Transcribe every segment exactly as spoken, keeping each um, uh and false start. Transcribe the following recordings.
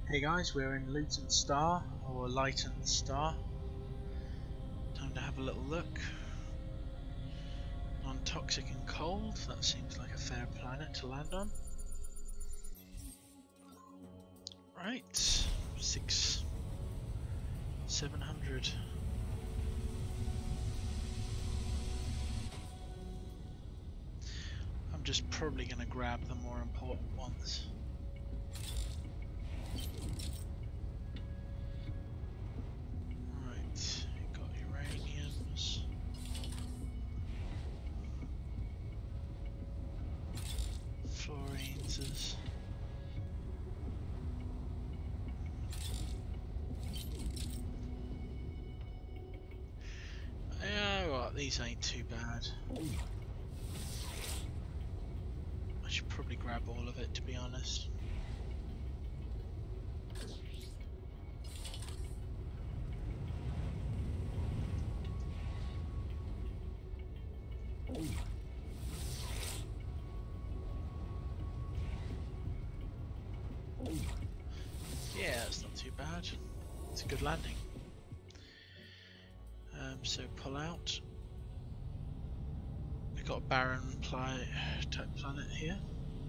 Hey guys, we're in Luyten Star, or Luyten Star. Time to have a little look. Non-toxic and cold, that seems like a fair planet to land on. Right, six, seven hundred. I'm just probably going to grab the more important ones. Right, got uraniums. Fluorines. Yeah, well, these ain't too bad. I should probably grab all of it, to be honest. Yeah, that's not too bad. It's a good landing. Um, so pull out. We've got a barren pli type planet here.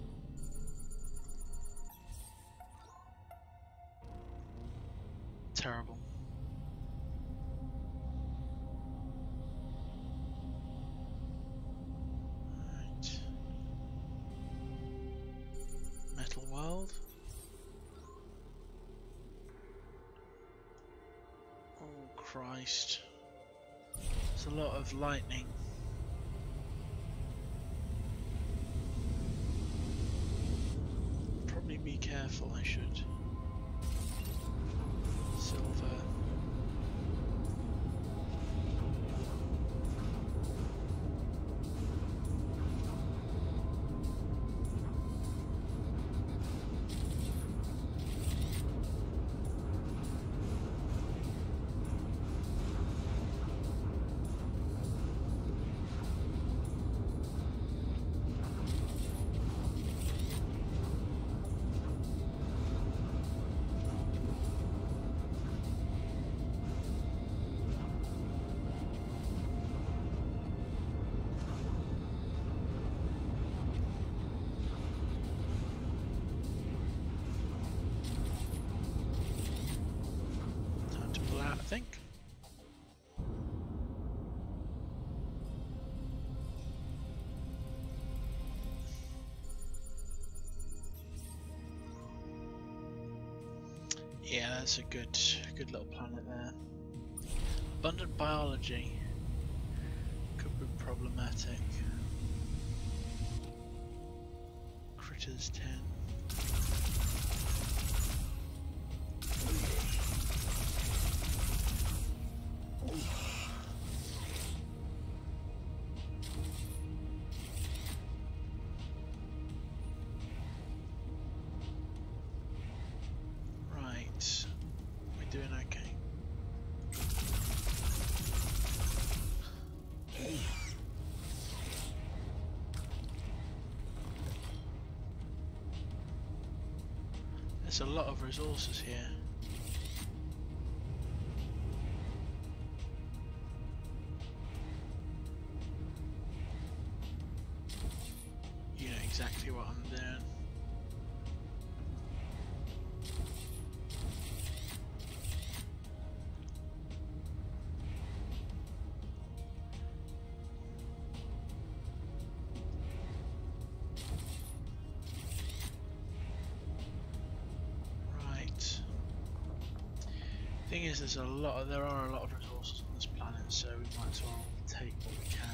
Terrible. Right. Metal world. Oh Christ. There's a lot of lightning. Probably be careful, I should. Silver. I think. Yeah, that's a good, good little planet there. Abundant biology could be problematic. Critters ten. Doing okay. There's a lot of resources here. You know exactly what I'm doing. Thing is, there's a lot of, there are a lot of resources on this planet, so we might as well take what we can.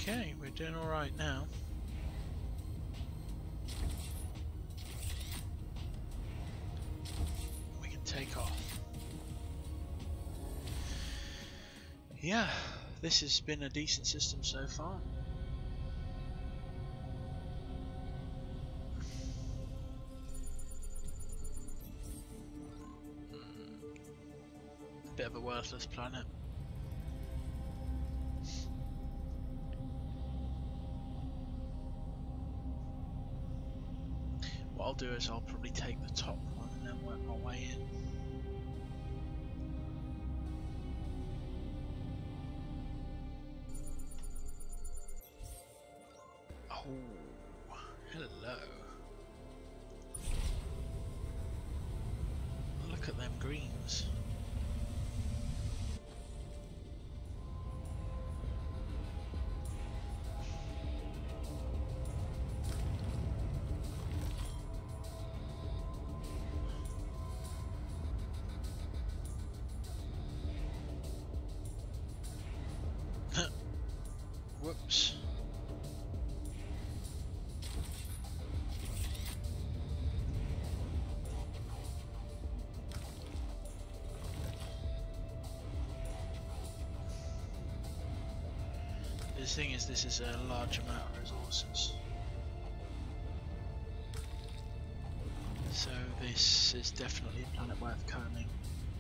Okay, we're doing alright now. We can take off. Yeah, this has been a decent system so far. Bit of a worthless planet. What I'll do is I'll probably take the top one and then work my way in. Oh, hello. Look at them greens. Whoops. The thing is, this is a large amount of resources. So this is definitely a planet worth combing.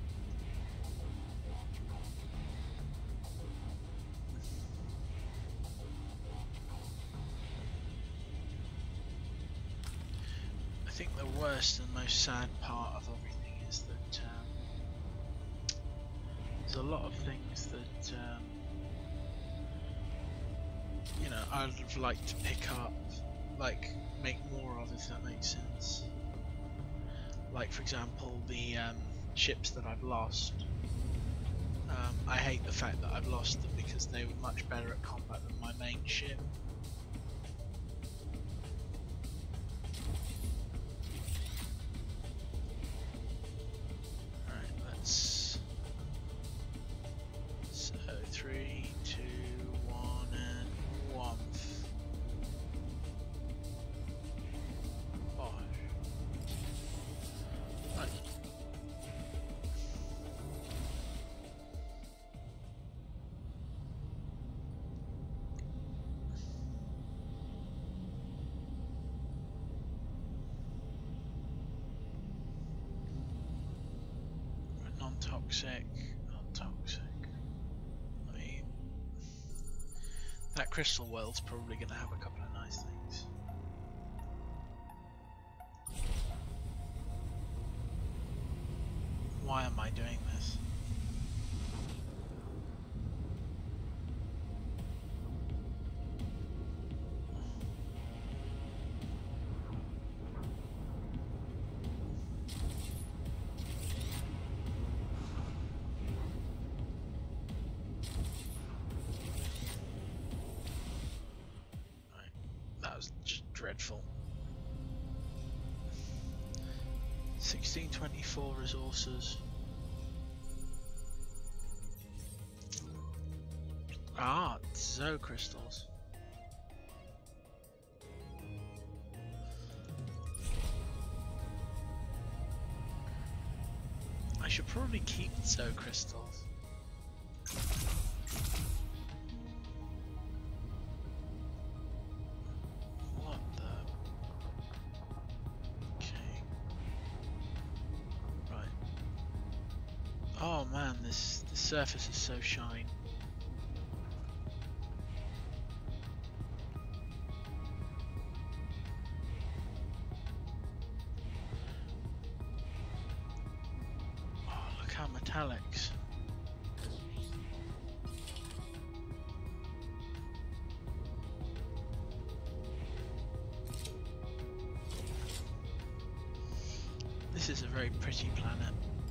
I think the worst and most sad part of everything is that um, there's a lot of things that um, you know, I'd have liked to pick up, like make more of, if that makes sense. Like for example, the um, ships that I've lost. Um, I hate the fact that I've lost them because they were much better at combat than my main ship. Toxic, non-toxic. I mean, that crystal world's probably going to have a couple of nice things. Why am I doing this? Dreadful. sixteen twenty-four resources. Ah, Zo crystals. I should probably keep Zo crystals. Oh man, this the surface is so shine. Oh, look how metallics. This is a very pretty planet.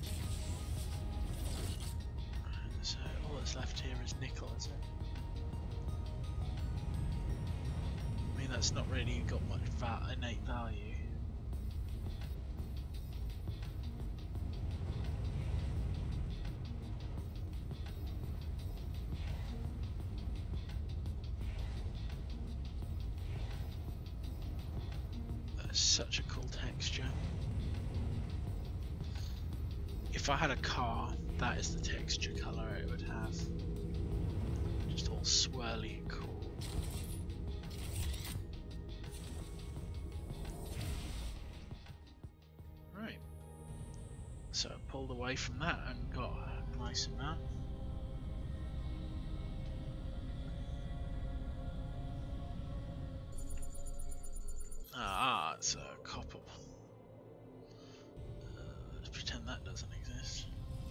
So all that's left here is nickel, is it? I mean, that's not really got much va innate value. That's such a cool texture. If I had a car, that is the texture colour it would have. Just all swirly and cool. Right. So I pulled away from that and got a nice amount. Ah, it's a copper. Uh, let's pretend that doesn't exist.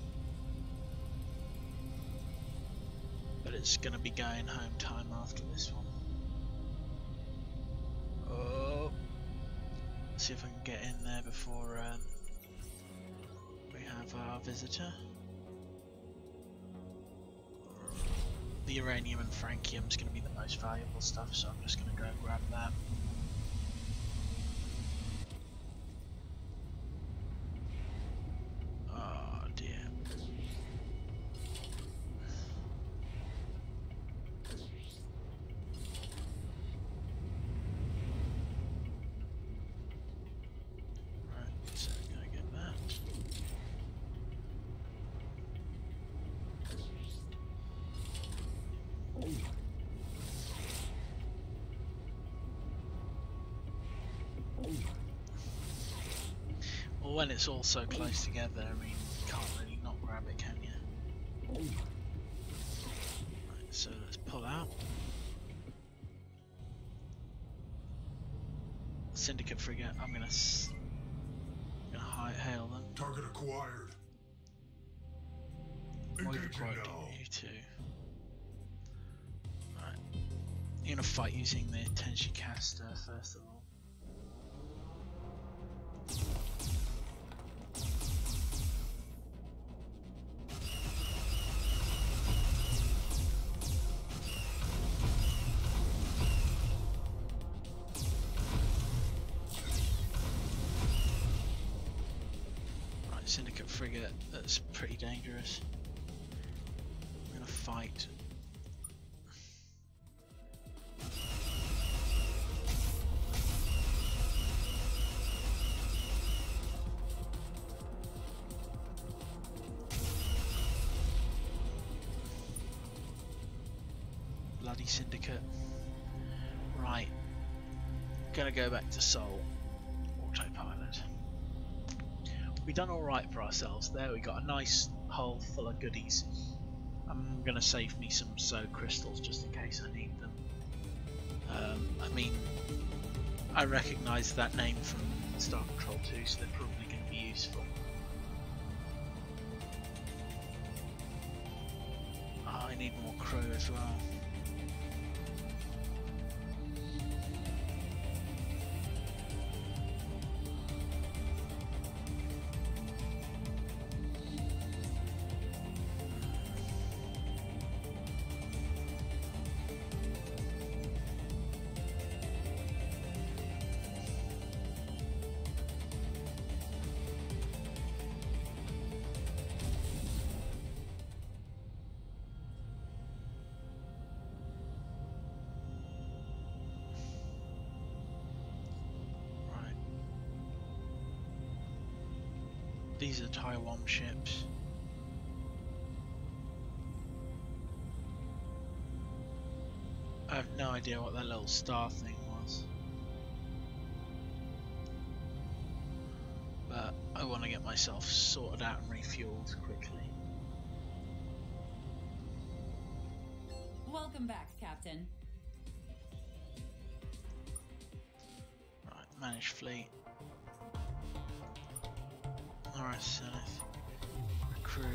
But it's going to be going home time after this one. Oh, let's see if I can get in there before um, we have our visitor. The uranium and francium is going to be the most valuable stuff, so I'm just going to go grab that. Well, when it's all so close together, I mean, you can't really not grab it, can you? Right, so let's pull out. Syndicate frigate, I'm gonna, s I'm gonna high hail them. Target acquired. We've acquired you too. Right, you're gonna fight using the Tenshi caster first of all. Syndicate frigate, that's pretty dangerous. I'm gonna fight. Bloody Syndicate. Right. Gonna go back to Sol. Autopilot. We've done alright for ourselves there. We got a nice hole full of goodies. I'm gonna save me some so crystals just in case I need them. Um, I mean, I recognise that name from Star Control two, so they're probably going to be useful. Oh, I need more crew as well. These are Tywom ships. I have no idea what that little star thing was. But I want to get myself sorted out and refueled quickly. Welcome back, Captain. Right, manage fleet. Alright, Zenith. Recruit.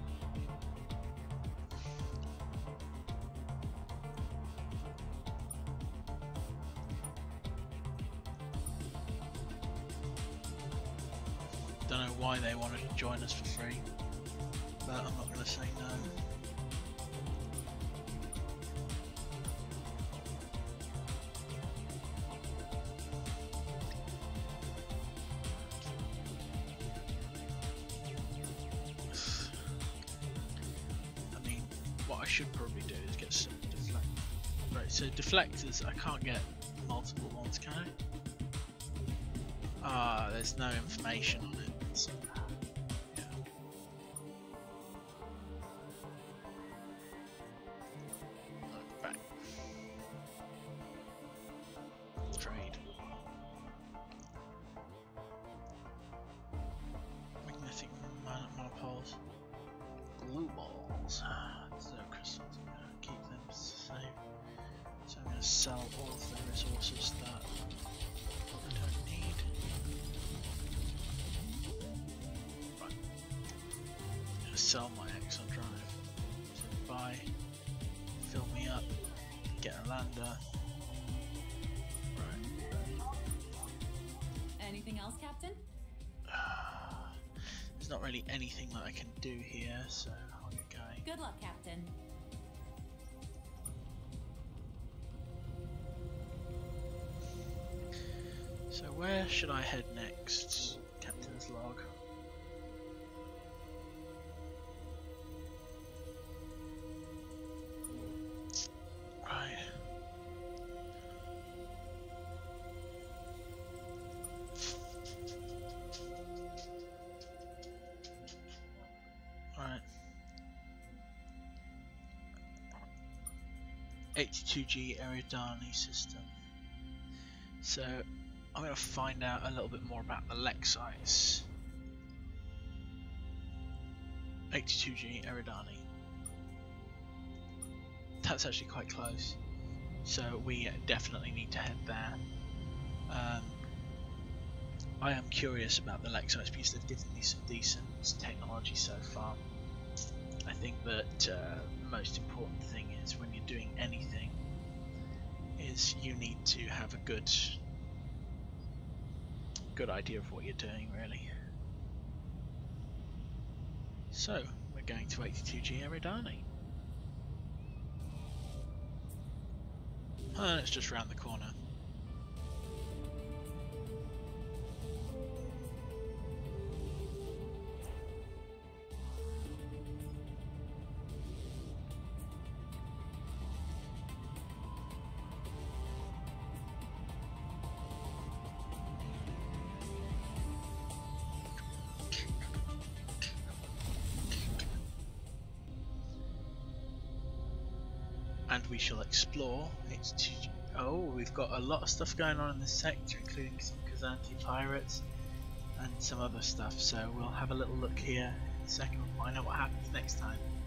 Don't know why they wanted to join us for free, but I'm not going to say no. Should probably do is get some deflect. Right, so deflectors, I can't get multiple ones, can I? Ah, there's no information on it. So, yeah. Look back. Trade. Magnetic mon monopoles. Glue balls. Zero crystals. I'm going to keep them safe. So I'm going to sell all of the resources that I don't need. Right. I'm going to sell my Exxon drive. So buy, fill me up, get a lander. Right. Anything else, Captain? There's not really anything that I can do here, so I'll get going. Good luck, Captain. So where should I head next? Captain's log. Right. Right. eighty-two G Eridani system. So I'm going to find out a little bit more about the Lexites. eighty-two G Eridani. That's actually quite close. So we definitely need to head there. Um, I am curious about the Lexites because they've given me some decent technology so far. I think that uh, the most important thing is when you're doing anything is you need to have a good good idea of what you're doing, really. So we're going to eighty-two G Eridani. And it's just round the corner. And we shall explore. It's oh, we've got a lot of stuff going on in this sector, including some Kazanti pirates and some other stuff. So we'll have a little look here in a second. We'll find out what happens next time.